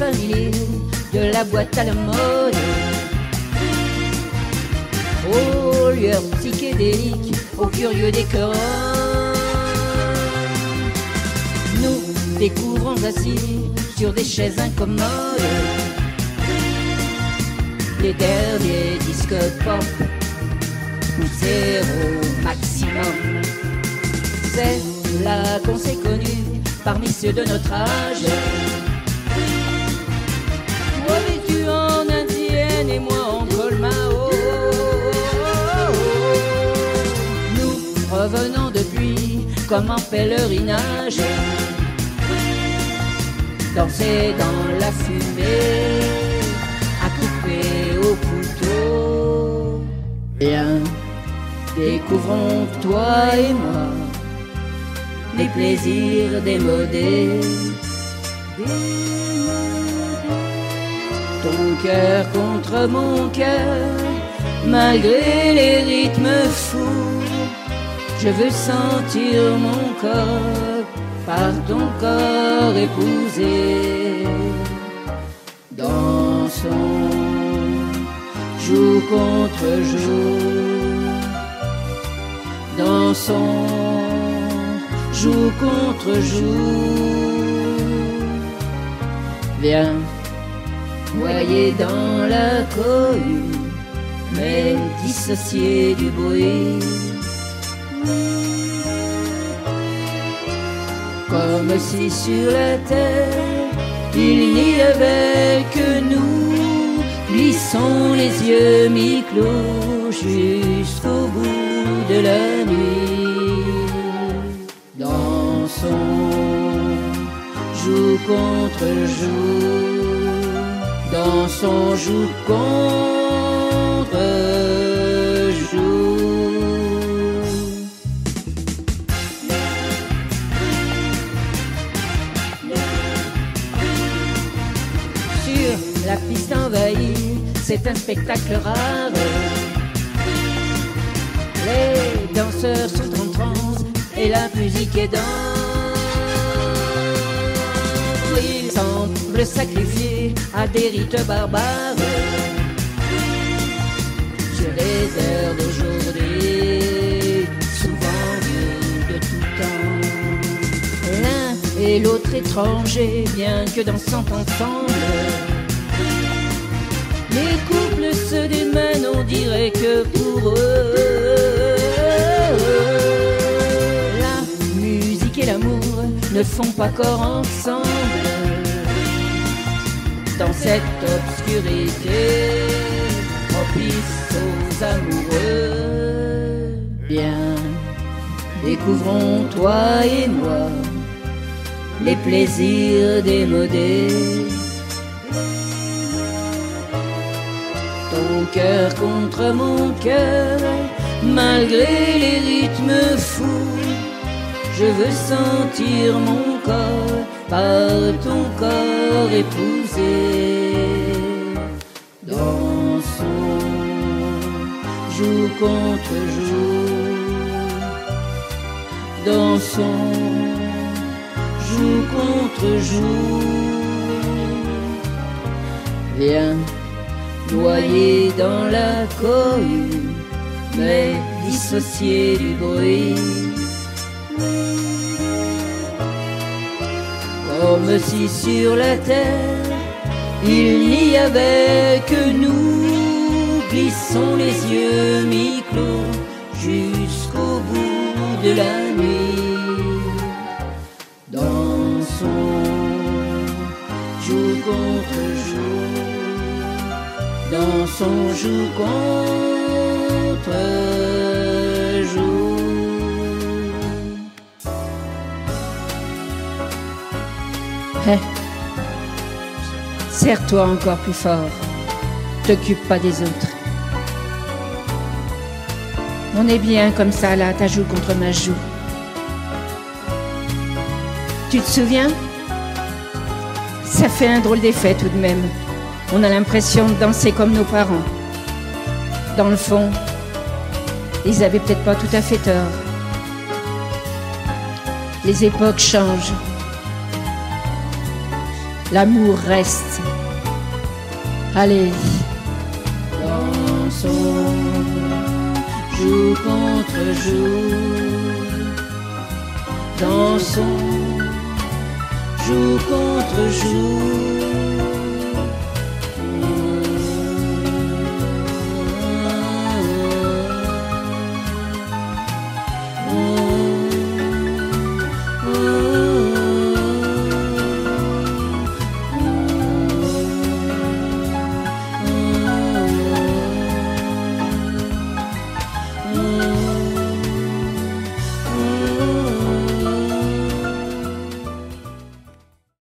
familier de la boîte à la mode. Aux lueurs psychédéliques, aux curieux décors, nous découvrons assis sur des chaises incommodes les derniers disques pop poussés au maximum. C'est là qu'on s'est connus parmi ceux de notre âge. Toi vêtu en indienne et moi en col Mao. Nous revenons depuis comme en pèlerinage, danser dans la fumée, à couper au couteau. Viens, découvrons toi et moi les plaisirs démodés. Ton cœur contre mon cœur, malgré les rythmes fous, je veux sentir mon corps par ton corps épousé. Dansons, joue contre joue. Dansons, joue contre joue. Viens, noyé dans la cohue, mais dissocié du bruit. Comme si sur la terre il n'y avait que nous, glissons les yeux mi-clos jusqu'au bout de la nuit. Dansons, joue contre joue. Dansons, joue contre joue. La piste envahie, c'est un spectacle rare. Les danseurs sont en transe et la musique est danse. Ils semblent sacrifiés à des rites barbares. Sur les airs d'aujourd'hui, souvent vieux de tout temps. L'un et l'autre étrangers, bien que dansant ensemble. Les couples se démènent, on dirait que pour eux la musique et l'amour ne font pas corps ensemble. Dans cette obscurité propice aux amoureux, bien, découvrons toi et moi les plaisirs démodés. Ton cœur contre mon cœur, malgré les rythmes fous, je veux sentir mon corps par ton corps épousé. Dansons, joue contre joue. Dansons, joue contre joue. Viens, noyé dans la cohue, mais dissocié du bruit. Comme si sur la terre il n'y avait que nous, glissons les yeux mi-clos jusqu'au bout de la nuit. Dansons, joue contre joue. Dansons, joue contre joue. Hey, serre-toi encore plus fort. T'occupe pas des autres. On est bien comme ça là, ta joue contre ma joue. Tu te souviens? Ça fait un drôle d'effet tout de même. On a l'impression de danser comme nos parents. Dans le fond, ils avaient peut-être pas tout à fait tort. Les époques changent. l'amour reste. Allez, dansons, jour contre jour, dansons, jour contre jour.